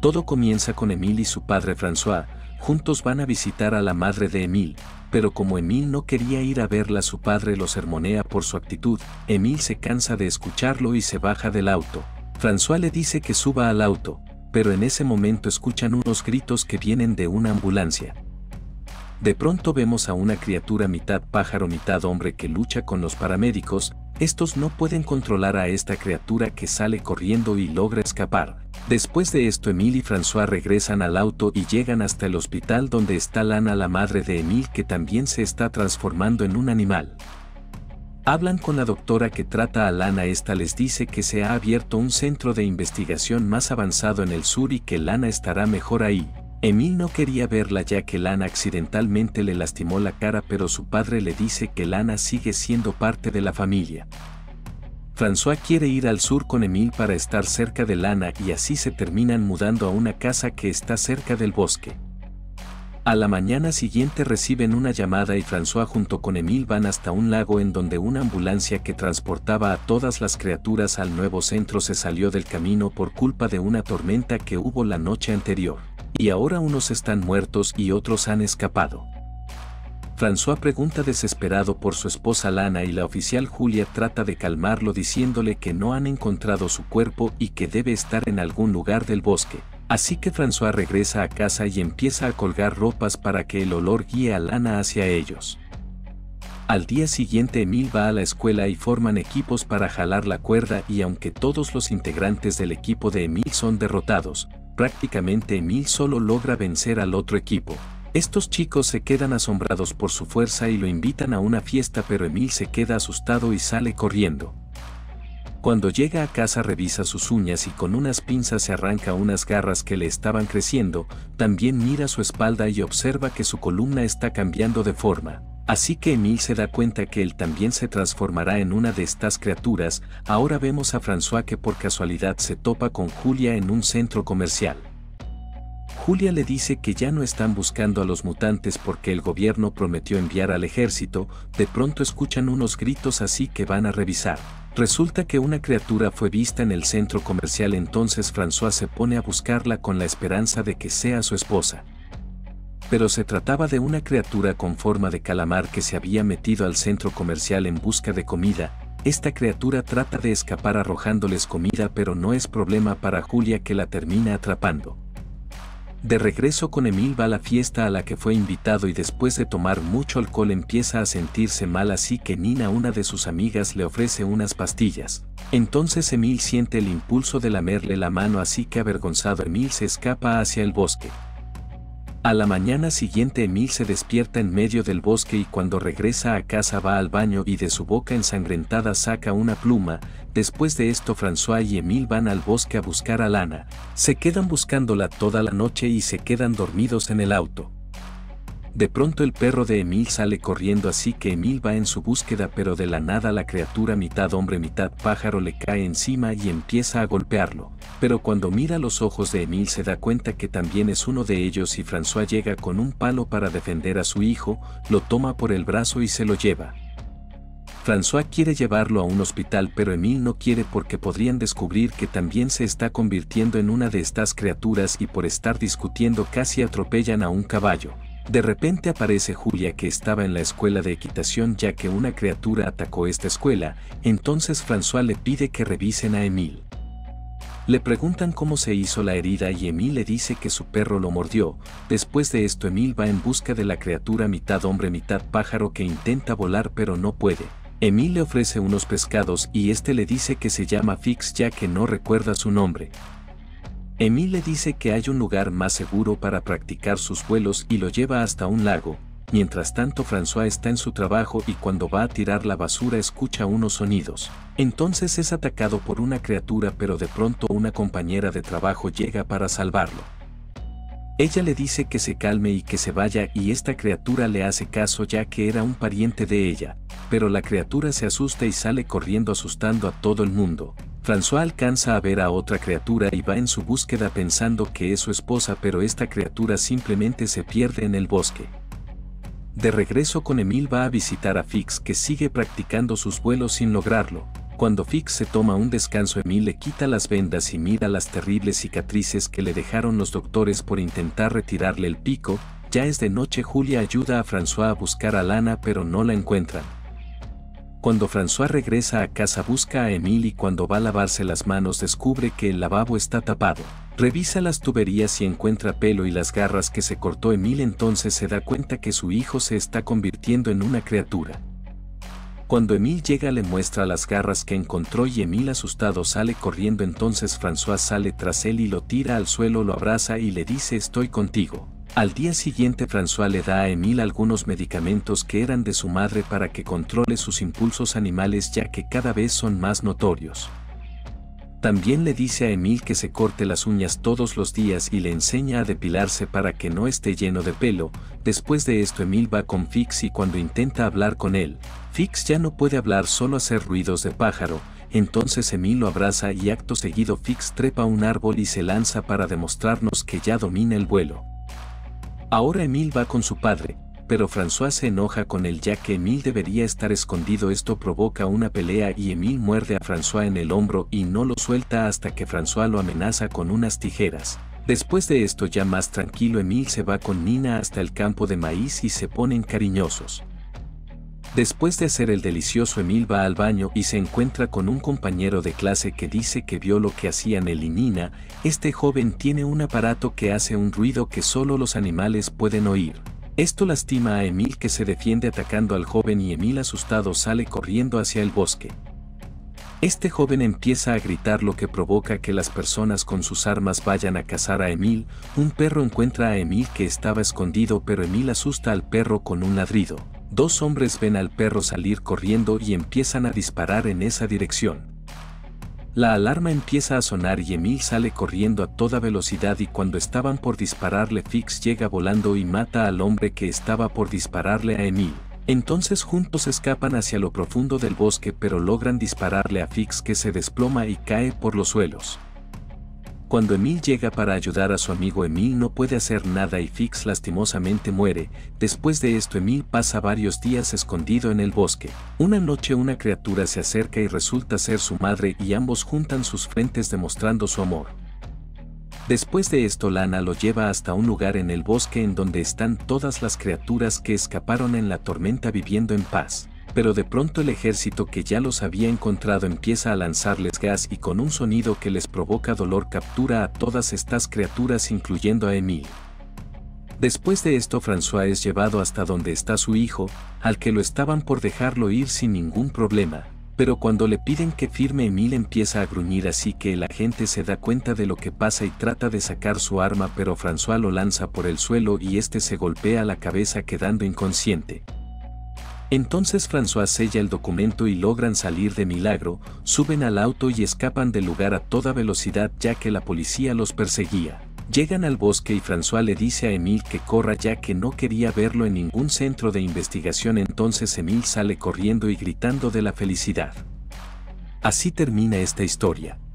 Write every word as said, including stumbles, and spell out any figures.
Todo comienza con Emile y su padre François. Juntos van a visitar a la madre de Emile, pero como Emile no quería ir a verla, su padre lo sermonea por su actitud. Emile se cansa de escucharlo y se baja del auto. François le dice que suba al auto, pero en ese momento escuchan unos gritos que vienen de una ambulancia. De pronto vemos a una criatura mitad pájaro mitad hombre que lucha con los paramédicos. Estos no pueden controlar a esta criatura que sale corriendo y logra escapar. Después de esto, Emile y François regresan al auto y llegan hasta el hospital donde está Lana, la madre de Emile, que también se está transformando en un animal. Hablan con la doctora que trata a Lana. Esta les dice que se ha abierto un centro de investigación más avanzado en el sur y que Lana estará mejor ahí. Emile no quería verla ya que Lana accidentalmente le lastimó la cara, pero su padre le dice que Lana sigue siendo parte de la familia. François quiere ir al sur con Emile para estar cerca de Lana y así se terminan mudando a una casa que está cerca del bosque. A la mañana siguiente reciben una llamada y François junto con Emile van hasta un lago en donde una ambulancia que transportaba a todas las criaturas al nuevo centro se salió del camino por culpa de una tormenta que hubo la noche anterior. Y ahora unos están muertos y otros han escapado. François pregunta desesperado por su esposa Lana y la oficial Julia trata de calmarlo diciéndole que no han encontrado su cuerpo y que debe estar en algún lugar del bosque. Así que François regresa a casa y empieza a colgar ropas para que el olor guíe a Lana hacia ellos. Al día siguiente Emile va a la escuela y forman equipos para jalar la cuerda, y aunque todos los integrantes del equipo de Emile son derrotados, prácticamente Emile solo logra vencer al otro equipo. Estos chicos se quedan asombrados por su fuerza y lo invitan a una fiesta, pero Emile se queda asustado y sale corriendo. Cuando llega a casa revisa sus uñas y con unas pinzas se arranca unas garras que le estaban creciendo. También mira su espalda y observa que su columna está cambiando de forma. Así que Emile se da cuenta que él también se transformará en una de estas criaturas. Ahora vemos a François que por casualidad se topa con Julia en un centro comercial. Julia le dice que ya no están buscando a los mutantes porque el gobierno prometió enviar al ejército. De pronto escuchan unos gritos, así que van a revisar. Resulta que una criatura fue vista en el centro comercial, entonces François se pone a buscarla con la esperanza de que sea su esposa. Pero se trataba de una criatura con forma de calamar que se había metido al centro comercial en busca de comida. Esta criatura trata de escapar arrojándoles comida, pero no es problema para Julia, que la termina atrapando. De regreso con Emile va a la fiesta a la que fue invitado y después de tomar mucho alcohol empieza a sentirse mal, así que Nina, una de sus amigas, le ofrece unas pastillas. Entonces Emile siente el impulso de lamerle la mano, así que avergonzado Emile se escapa hacia el bosque. A la mañana siguiente Emile se despierta en medio del bosque y cuando regresa a casa va al baño y de su boca ensangrentada saca una pluma. Después de esto François y Emile van al bosque a buscar a Lana. Se quedan buscándola toda la noche y se quedan dormidos en el auto. De pronto el perro de Emile sale corriendo, así que Emile va en su búsqueda, pero de la nada la criatura mitad hombre mitad pájaro le cae encima y empieza a golpearlo. Pero cuando mira los ojos de Emile se da cuenta que también es uno de ellos y François llega con un palo para defender a su hijo, lo toma por el brazo y se lo lleva. François quiere llevarlo a un hospital, pero Emile no quiere porque podrían descubrir que también se está convirtiendo en una de estas criaturas y por estar discutiendo casi atropellan a un caballo. De repente aparece Julia, que estaba en la escuela de equitación ya que una criatura atacó esta escuela. Entonces François le pide que revisen a Emile. Le preguntan cómo se hizo la herida y Emile le dice que su perro lo mordió. Después de esto Emile va en busca de la criatura mitad hombre mitad pájaro que intenta volar pero no puede. Emile le ofrece unos pescados y este le dice que se llama Fix ya que no recuerda su nombre. Emile le dice que hay un lugar más seguro para practicar sus vuelos y lo lleva hasta un lago. Mientras tanto François está en su trabajo y cuando va a tirar la basura escucha unos sonidos. Entonces es atacado por una criatura, pero de pronto una compañera de trabajo llega para salvarlo. Ella le dice que se calme y que se vaya y esta criatura le hace caso ya que era un pariente de ella, pero la criatura se asusta y sale corriendo asustando a todo el mundo. François alcanza a ver a otra criatura y va en su búsqueda pensando que es su esposa, pero esta criatura simplemente se pierde en el bosque. De regreso con Emile va a visitar a Fix, que sigue practicando sus vuelos sin lograrlo. Cuando Fix se toma un descanso, Emil le quita las vendas y mira las terribles cicatrices que le dejaron los doctores por intentar retirarle el pico. Ya es de noche. Julia ayuda a François a buscar a Lana, pero no la encuentran. Cuando François regresa a casa, busca a Emil y cuando va a lavarse las manos descubre que el lavabo está tapado. Revisa las tuberías y encuentra pelo y las garras que se cortó Emil. Entonces se da cuenta que su hijo se está convirtiendo en una criatura. Cuando Emil llega, le muestra las garras que encontró y Emil, asustado, sale corriendo. Entonces François sale tras él y lo tira al suelo, lo abraza y le dice: estoy contigo. Al día siguiente, François le da a Emil algunos medicamentos que eran de su madre para que controle sus impulsos animales, ya que cada vez son más notorios. También le dice a Emil que se corte las uñas todos los días y le enseña a depilarse para que no esté lleno de pelo. Después de esto, Emil va con Fix y cuando intenta hablar con él, Fix ya no puede hablar, solo hacer ruidos de pájaro. Entonces Emil lo abraza y acto seguido Fix trepa a un árbol y se lanza para demostrarnos que ya domina el vuelo. Ahora Emil va con su padre, pero François se enoja con él ya que Emil debería estar escondido. Esto provoca una pelea y Emil muerde a François en el hombro y no lo suelta hasta que François lo amenaza con unas tijeras. Después de esto, ya más tranquilo, Emil se va con Nina hasta el campo de maíz y se ponen cariñosos. Después de hacer el delicioso, Emil va al baño y se encuentra con un compañero de clase que dice que vio lo que hacían él y Nina. Este joven tiene un aparato que hace un ruido que solo los animales pueden oír. Esto lastima a Emil, que se defiende atacando al joven y Emil, asustado, sale corriendo hacia el bosque. Este joven empieza a gritar, lo que provoca que las personas con sus armas vayan a cazar a Emil. Un perro encuentra a Emil que estaba escondido, pero Emil asusta al perro con un ladrido. Dos hombres ven al perro salir corriendo y empiezan a disparar en esa dirección. La alarma empieza a sonar y Emil sale corriendo a toda velocidad y cuando estaban por dispararle, Fix llega volando y mata al hombre que estaba por dispararle a Emil. Entonces juntos escapan hacia lo profundo del bosque, pero logran dispararle a Fix, que se desploma y cae por los suelos. Cuando Emil llega para ayudar a su amigo, Emil no puede hacer nada y Fix lastimosamente muere. Después de esto, Emil pasa varios días escondido en el bosque. Una noche una criatura se acerca y resulta ser su madre y ambos juntan sus frentes demostrando su amor. Después de esto, Lana lo lleva hasta un lugar en el bosque en donde están todas las criaturas que escaparon en la tormenta viviendo en paz. Pero de pronto el ejército, que ya los había encontrado, empieza a lanzarles gas y con un sonido que les provoca dolor captura a todas estas criaturas, incluyendo a Emil. Después de esto, François es llevado hasta donde está su hijo, al que lo estaban por dejarlo ir sin ningún problema. Pero cuando le piden que firme, Emil empieza a gruñir, así que el agente se da cuenta de lo que pasa y trata de sacar su arma, pero François lo lanza por el suelo y este se golpea la cabeza quedando inconsciente. Entonces François sella el documento y logran salir de milagro, suben al auto y escapan del lugar a toda velocidad ya que la policía los perseguía. Llegan al bosque y François le dice a Emil que corra ya que no quería verlo en ningún centro de investigación. Entonces Emil sale corriendo y gritando de la felicidad. Así termina esta historia.